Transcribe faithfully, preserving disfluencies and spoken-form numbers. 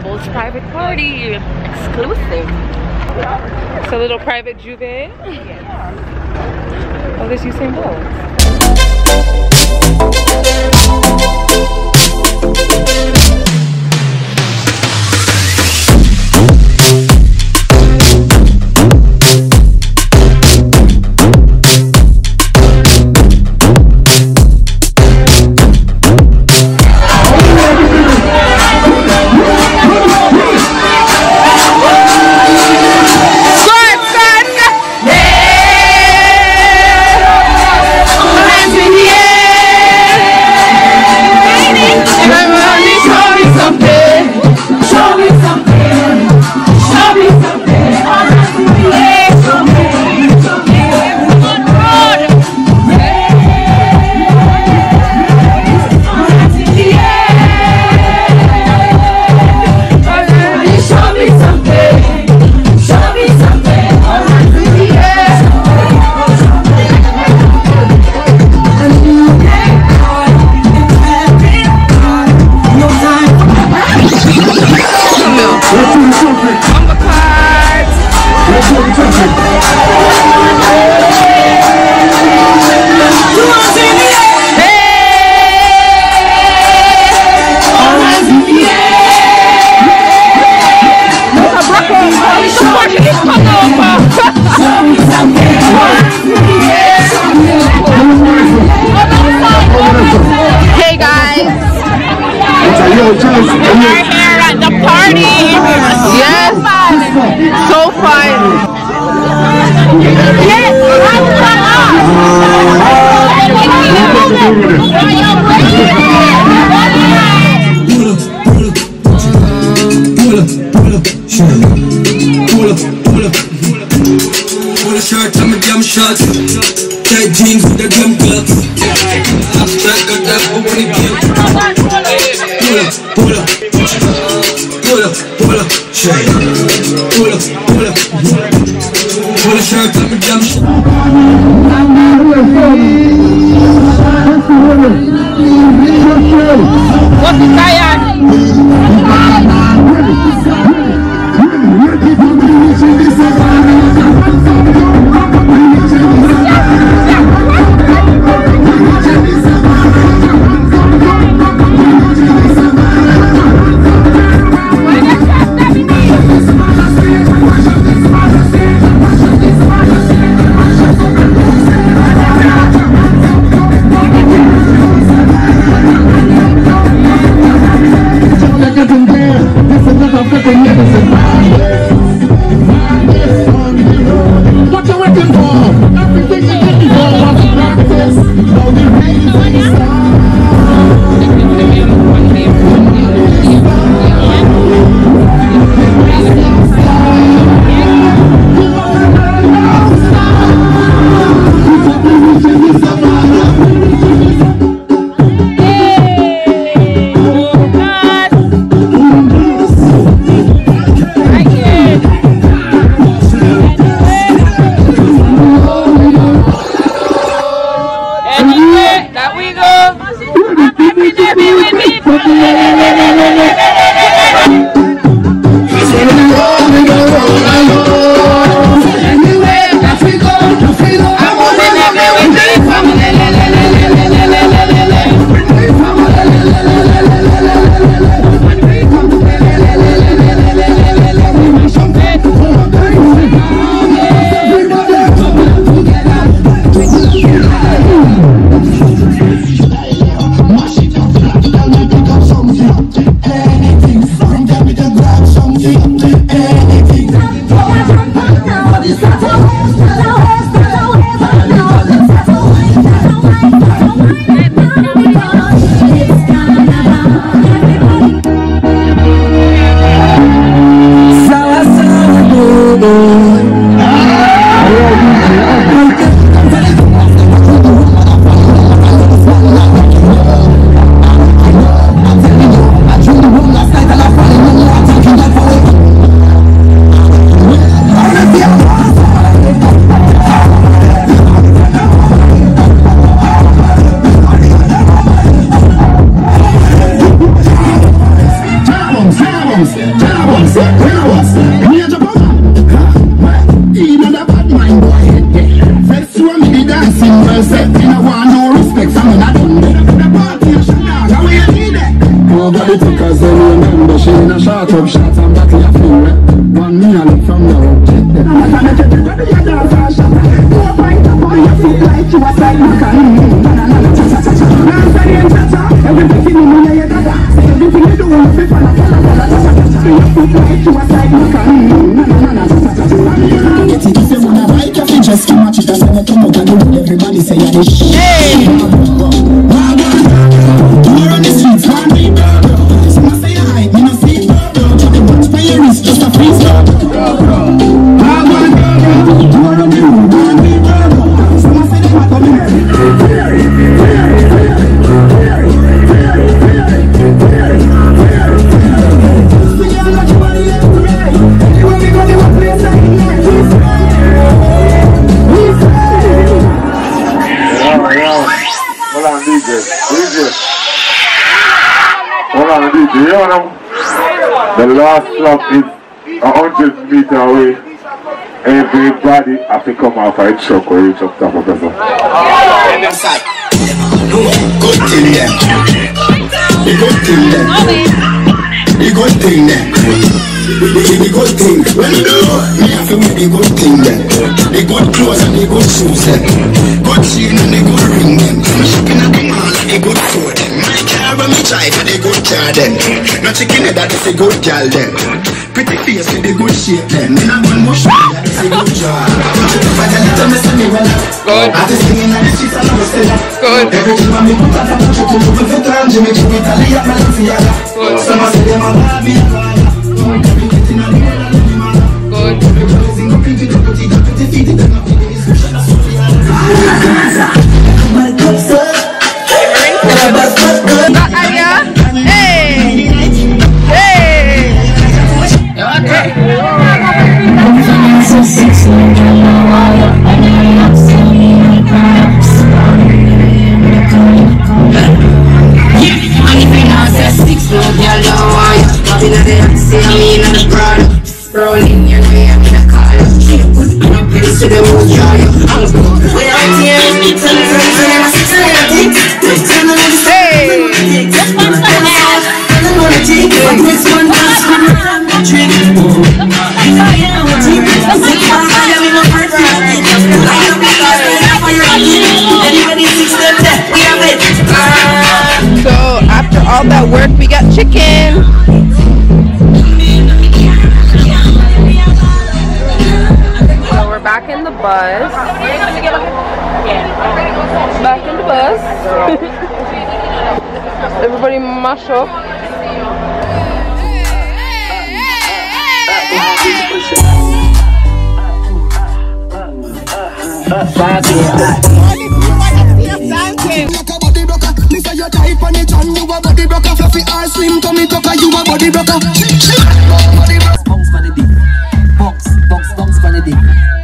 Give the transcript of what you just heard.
Couples private party. Exclusive. It's a little private juve. Oh, there's Usain Bolt. Hey guys, we're here at the party. Yes, so fun. Yes, shirt and my damn shots. Tight jeans with the damn gloves. Abstract got that for when it came. Pull up, pull up, pull up, pull up, shake. Pull up, pull up, pull a shirt and my damn shots. What's the tired? What you waiting for? Everything you looking for was practice. Now the rain is on the bounce. Tell her bounce, tell her bounce. Me a jump on. In on the bad mind boy. First one me the dancing well set. Me no want no respect from me not done. The party a shut down. How we need it? Nobody took us then remember. She in a shot up shots and battle a few. One me a look from the object. I'm not gonna get it. Whether you're down for a shot. Go find a boy. You feel like you a side macaroni. Na na na na cha cha cha cha. Now say and cha cha. Everything in me ya dada. Everything you do is fit for la la la cha cha cha. You feel like you a side macaroni. Na na na na cha cha cha. Get it if you wanna buy coffee, just come out it and send it to me. Everybody say you're the shit. Hey. You run the streets, man, me bro. Someone say you hype, me no see bro. Try to watch my wrist, just a freeze bro. You run the room, man, me bro. Someone say they want to be D J, D J. Hold on, D J. You know, the last stop is a hundred meter away. Everybody has to come off a truck or reach up top of the sun. Good thing there. The good thing there. The good thing there. The good thing. When you do, me have to make the good thing there. The good clothes and the good shoes there. Good chain and the good ring them. I'm shipping at the mall and the good food them. My car when me drive for the good car them. No chicken head that is a good girl them. Pretty face with the good shape them. Me not one more shot that is a good job. I want you to find a little miss me well. Good. I just singing on the streets and I was still up. Good. Everything when me put out I want you to look for time. Jimmy Jimmy Italy at Balenciaga. Good. Some say them a Barbie. Everything on the world and the man. Good. Everybody sing up into the putty that pretty feet in the nothing. My cups up. Got Aya. Hey. Hey. Okay. Rolling your way up in a car. Put up in to the moon, joy. We're out here, it's a little bit of a society. Hey! Just one for the house. I don't wanna take it, but this one does come around the drink. I am a team, I'm sick of fire with my perfume. I am a fire, anybody six step that, we have it. So after all that work, we got chicken. So we're back in the bus. Back in the bus. Everybody mash up. You type on it and you a body broker. Fluffy or slim tummy tucker, you a body broker. Bounce for the dick, bounce, bounce, bounce for the dick.